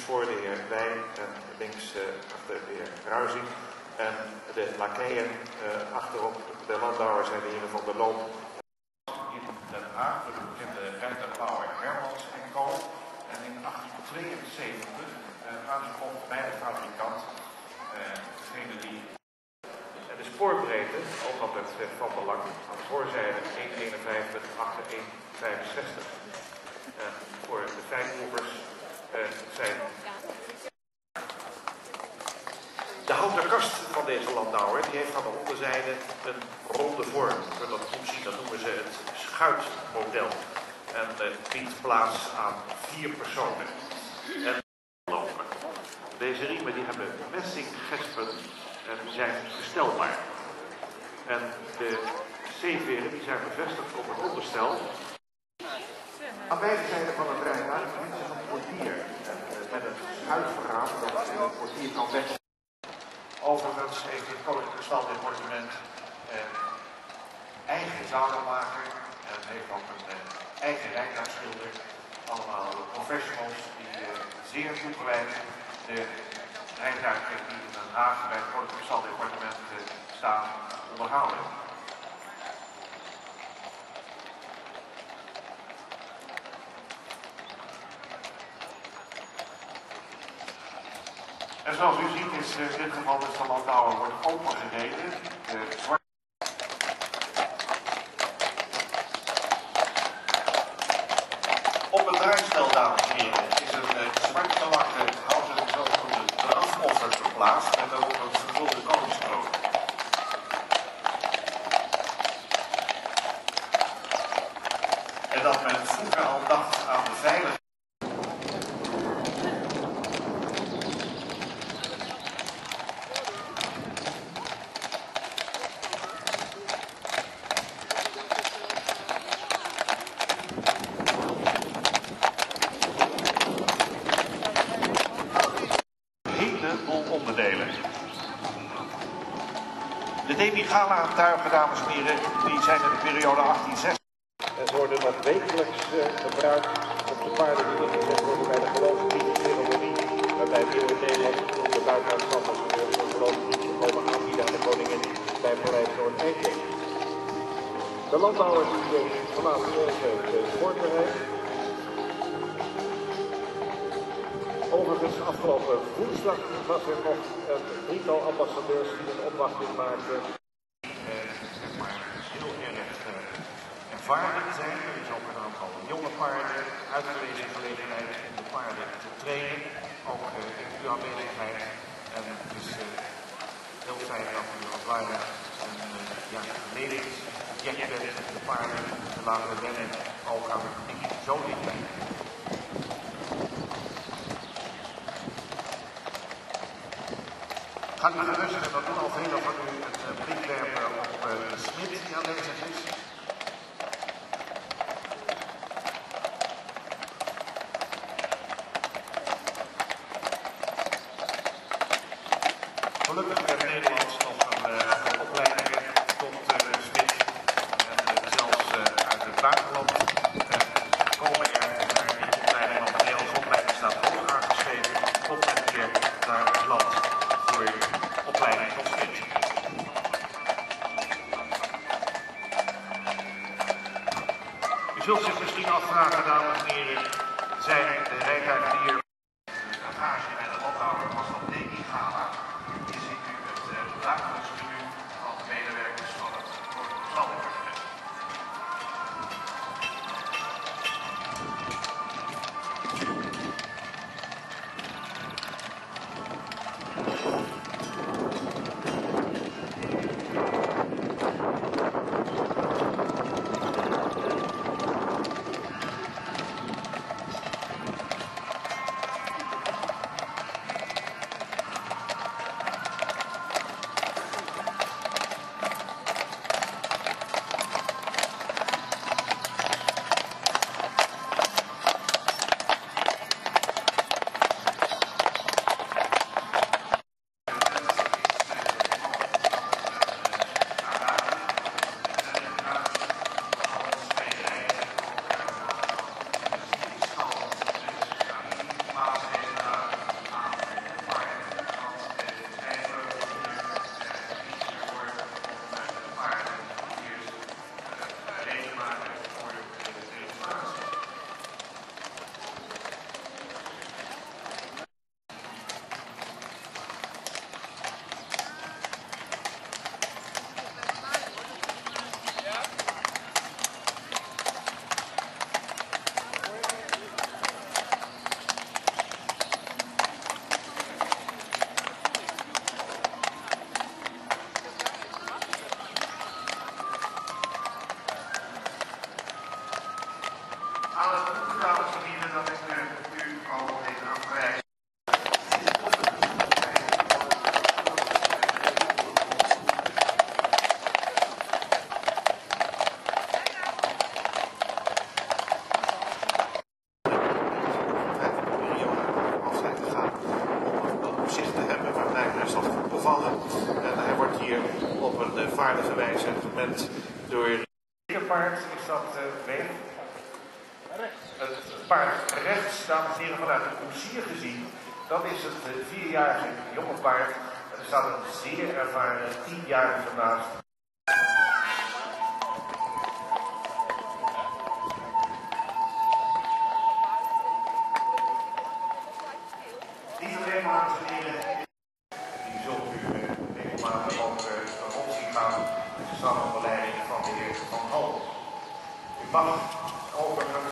voor de heer Wijn en links achter de heer Ruizing. En de lakeien achterop, de landouwer zijn de heren van der Loop. In Den Haag, de bekende Rijnterbouwer Hermans & Co. En in 1872 gaan ze op bij de fabrikant, degene die de spoorbreedte, ook altijd van belang, aan de voorzijde 1,51, achter 1,65. Voor de fijnproevers zijn de houten kast van deze landouwer, die heeft aan de onderzijde een ronde vorm. Voor dat goed zien, dat noemen ze het schuitmodel. En biedt plaats aan 4 personen. En lopen. Deze riemen die hebben messinggespen en die zijn verstelbaar. En de zeeveren die zijn bevestigd op het onderstel. Aan beide zijden van het rijtuig bevindt zich een portier met een schuifraam dat het portier kan weg. Overigens heeft het Koninklijk Staldepartement eigen zoudenmaker en heeft ook een eigen rijtuigschilder. Allemaal professionals die zeer toegewijd de rijtuigen die in Den Haag bij het Koninklijk Staldepartement staan onderhouden. En zoals u ziet is in dit geval de landouwer wordt opengereden. Op het draaistel, dames en heren, is een zwart gelakte houten zogenoemde drafoffer geplaatst met daarop een vervulde koningskroon. En dat men vroeger al dacht aan de veiligheid. Onderdelen. De Demi-Gala-tuigen, dames en heren, die zijn in de periode 1860. En ze worden nog wekelijks gebruikt op de paarden die ingezet worden bij de geloofsdienstceremonie, waarbij we in Nederland op de buitenlandstammers de geloofsdienst komen aanbieden aan de koningin bij Parijs Noord-Eindje. De landbouwers die verlaten het voorbereid. Overigens, afgelopen woensdag was er nog een drietal ambassadeurs die een opwachting maakten. Heel erg ervaren zijn. Er is ook een aantal jonge paarden, uitgelezen gelegenheid om de paarden te trainen. Ook in uw aanwezigheid. En het is heel fijn dat u als het ware een levensobject bent de paarden te laten wennen, ook aan het publiek zo dichtbij. Gaat u gerust, en dat doen al velen van u, een blik werpen op de smid die aanwezig is. Gelukkig heeft Nederland nog een opleiding tot smid. En zelfs uit het buitenland komen er naar die opleiding, want de Nederlandse opleiding staat hoog aangeschreven, tot met een keer naar het land voor opleiding tot smid. U zult zich misschien afvragen, dames en heren, zijn de rijtuigen die hier bagage met de landouwer was dat Demi-Gala. Hier ziet u het dagelijks menu van de medewerkers van het Koninklijk Staldepartement. gevallen. En hij wordt hier op een vaardige wijze gemend door... Het paard is dat weg. Het paard rechts, dames en heren, vanuit de koetsier gezien, dat is het 4-jarige jonge paard. Er staat een zeer ervaren 10-jarige naast.